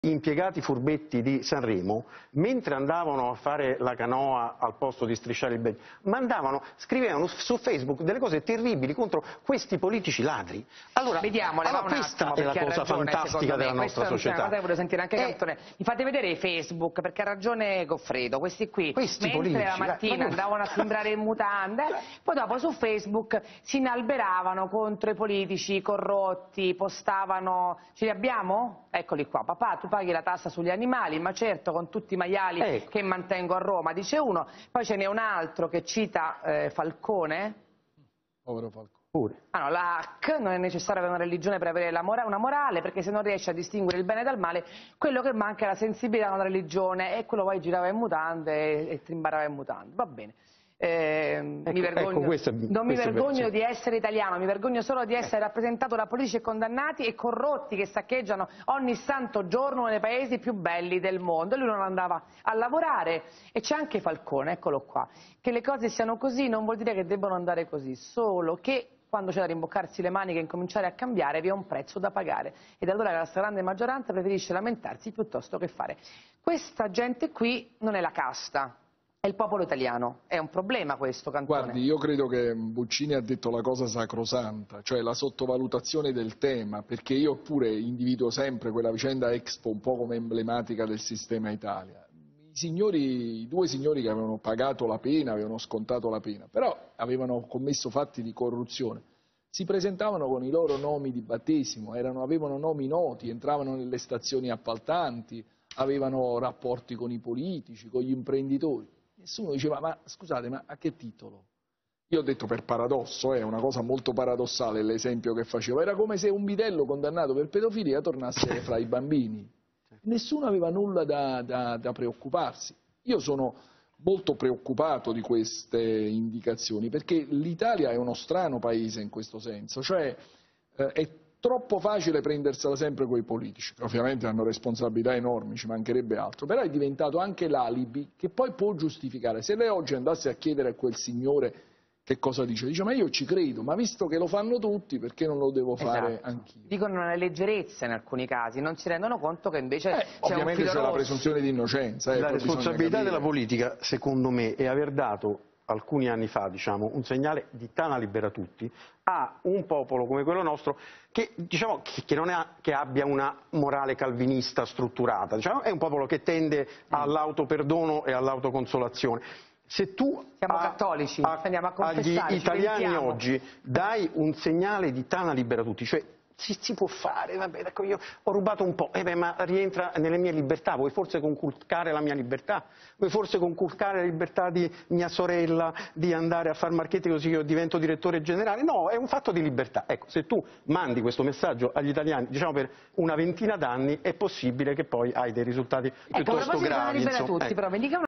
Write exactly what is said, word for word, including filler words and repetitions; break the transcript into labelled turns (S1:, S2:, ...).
S1: impiegati furbetti di Sanremo, mentre andavano a fare la canoa al posto di strisciare il becco, mandavano, scrivevano su Facebook delle cose terribili contro questi politici ladri. Allora,
S2: Vediamole,
S1: allora
S2: un
S1: questa
S2: attimo,
S1: è la cosa
S2: ragione,
S1: fantastica della nostra
S2: Questa
S1: società.
S2: È una cosa che voglio sentire anche
S1: Eh,
S2: Cantone. Mi fate vedere i Facebook, perché ha ragione Goffredo, questi qui,
S1: questi
S2: mentre
S1: politici,
S2: la mattina
S1: eh,
S2: andavano a timbrare in mutande, poi dopo su Facebook si inalberavano contro i politici corrotti, postavano, ce li abbiamo? Eccoli qua, papà tu paghi la tassa sugli animali, ma certo con tutti i maiali
S1: ecco.
S2: che mantengo a Roma, dice uno, poi ce n'è un altro che cita eh, Falcone.
S3: Povero Falcone.
S1: Pure.
S2: Ah no, la H non è necessario avere una religione per avere la mora una morale, perché se non riesci a distinguere il bene dal male, quello che manca è la sensibilità a una religione, e quello poi girava in mutande e, e trimbarava in mutande, va bene. Eh,
S1: ecco,
S2: mi vergogno,
S1: ecco, questo è,
S2: non mi vergogno
S1: è,
S2: di essere italiano, mi vergogno solo di essere
S1: eh.
S2: rappresentato da politici condannati e corrotti che saccheggiano ogni santo giorno nei paesi più belli del mondo. Lui non andava a lavorare, e c'è anche Falcone, eccolo qua. Che le cose siano così non vuol dire che debbano andare così, solo che quando c'è da rimboccarsi le maniche e incominciare a cambiare vi è un prezzo da pagare, ed allora la stragrande maggioranza preferisce lamentarsi piuttosto che fare. Questa gente qui non è la casta, è il popolo italiano. È un problema questo, Cantone.
S3: Guardi, io credo che Boccini ha detto la cosa sacrosanta, cioè la sottovalutazione del tema, perché io pure individuo sempre quella vicenda Expo un po' come emblematica del sistema Italia. I signori, i due signori che avevano pagato la pena, avevano scontato la pena, però avevano commesso fatti di corruzione, si presentavano con i loro nomi di battesimo, erano, avevano nomi noti, entravano nelle stazioni appaltanti, avevano rapporti con i politici, con gli imprenditori. Nessuno diceva, ma scusate, ma a che titolo? Io ho detto per paradosso, è una cosa molto paradossale l'esempio che facevo, era come se un bidello condannato per pedofilia tornasse fra i bambini. Nessuno aveva nulla da, da, da preoccuparsi. Io sono molto preoccupato di queste indicazioni, perché l'Italia è uno strano paese in questo senso, cioè eh, è troppo facile prendersela sempre coi politici, che ovviamente hanno responsabilità enormi, ci mancherebbe altro, però è diventato anche l'alibi che poi può giustificare. Se lei oggi andasse a chiedere a quel signore che cosa dice, dice ma io ci credo, ma visto che lo fanno tutti perché non lo devo fare
S2: esatto.
S3: anch'io?
S2: Dicono una leggerezza in alcuni casi, non si rendono conto che invece
S3: eh,
S2: c'è un filo
S3: c'è la presunzione di innocenza. Eh,
S1: la responsabilità della politica, secondo me, è aver dato alcuni anni fa, diciamo, un segnale di Tana libera tutti a un popolo come quello nostro che, diciamo, che, che non è, che abbia una morale calvinista strutturata, diciamo, è un popolo che tende all'autoperdono e all'autoconsolazione. Se tu
S2: siamo
S1: a,
S2: cattolici,
S1: a,
S2: andiamo a
S1: agli italiani
S2: pentiamo.
S1: oggi dai un segnale di Tana libera tutti, cioè si, si può fare, vabbè, ecco, io ho rubato un po', eh beh, ma rientra nelle mie libertà, vuoi forse conculcare la mia libertà? Vuoi forse conculcare la libertà di mia sorella di andare a far marchetti così io divento direttore generale? No, è un fatto di libertà. Ecco, se tu mandi questo messaggio agli italiani, diciamo per una ventina d'anni, è possibile che poi hai dei risultati piuttosto
S2: ecco,
S1: gravi.
S2: Libera
S1: Insomma,
S2: tutti,
S1: ecco.
S2: però,